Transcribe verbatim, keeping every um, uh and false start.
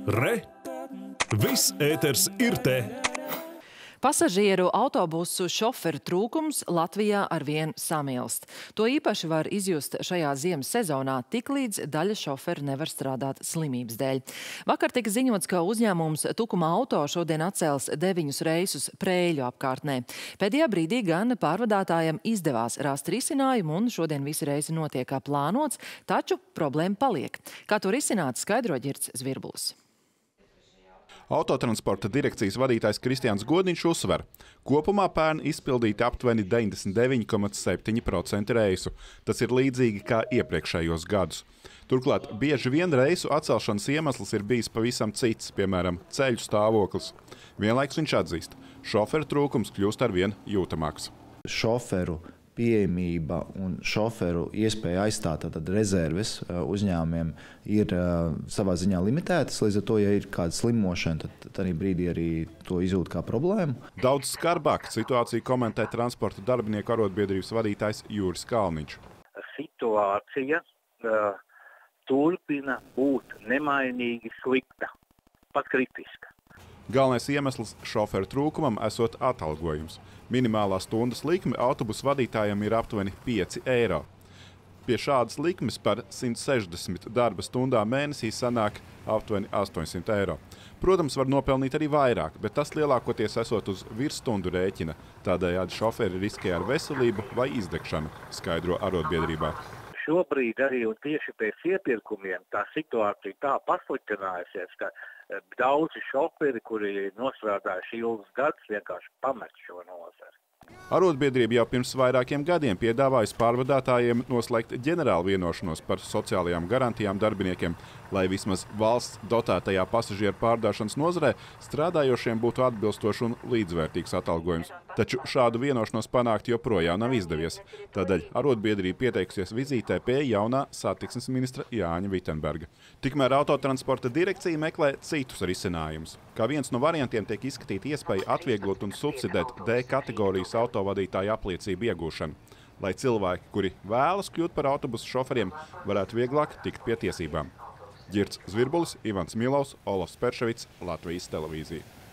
Re! Viss ēters ir te! Pasažieru autobusu šoferu trūkums Latvijā arvien samilst. To īpaši var izjust šajā ziemas sezonā, tiklīdz daļa šoferu nevar strādāt slimības dēļ. Vakar tika ziņots, ka uzņēmums Tukuma Auto šodien atcels deviņus reisus Prēļu apkārtnē. Pēdējā brīdī gan pārvadātājiem izdevās rast risinājumu un šodien visi reisi notiek kā plānots, taču problēma paliek. Kā to risināt, skaidro Ģirds Zvirbulis. Autotransporta direkcijas vadītājs Kristiāns Godiņš uzsver, kopumā pērn izpildīti aptuveni deviņdesmit deviņi komats septiņi procenti reisu. Tas ir līdzīgi kā iepriekšējos gadus. Turklāt bieži vien reisu atcelšanas iemesls ir bijis pavisam cits, piemēram, ceļu stāvoklis. Vienlaikus viņš atzīst, šoferu trūkums kļūst arvien jūtamāks. Šoferu pieejamība un šoferu iespēja aizstāt tātad rezerves uzņēmumiem ir savā ziņā limitētas. Līdz ar to, ja ir kāda slimošana, tad tādā brīdī arī to izjūt kā problēmu. Daudz skarbāk situāciju komentē transporta darbinieku arotbiedrības vadītājs Jūris Kalniņš. Situācija uh, turpina būt nemainīgi slikta, pat kritiska. Galvenais iemesls šoferu trūkumam esot atalgojums. Minimālā stundas likme autobusu vadītājiem ir aptuveni pieci eiro. Pie šādas likmes par simt sešdesmit darba stundām mēnesī sanāk aptuveni astoņsimt eiro. Protams, var nopelnīt arī vairāk, bet tas lielākoties esot uz virsstundu rēķina. Tādējādi šoferi riskē ar veselību vai izdegšanu, skaidro arotbiedrībā. Šobrīd arī un tieši pēc iepirkumiem tā situācija tā pasliktinājusies, ka daudzi šoferi, kuri nostrādājuši ilgus gadus, vienkārši pamet šo nozari. Arotbiedrība jau pirms vairākiem gadiem piedāvājusi pārvadātājiem noslēgt ģenerālu vienošanos par sociālajām garantijām darbiniekiem, lai vismaz valsts dotētajā pasažieru pārdāšanas nozarē strādājošiem būtu atbilstošs un līdzvērtīgs atalgojums. Taču šādu vienošanos panākt joprojām nav izdevies. Tādēļ arotbiedrība pieteikusies vizītē pie jaunā satiksmes ministra Jāņa Vitenberga. Tikmēr autotransporta direkcija meklē citus risinājumus. Kā viens no variantiem tiek izskatīta iespēja atvieglot un subsidēt D kategorijas autovadītāju apliecību iegūšanu, lai cilvēki, kuri vēlas kļūt par autobusu šoferiem, varētu vieglāk tikt pie tiesībām. Ģirds Zvirbulis, Ivans Milovs, Olofs Perševits, Latvijas televīzija.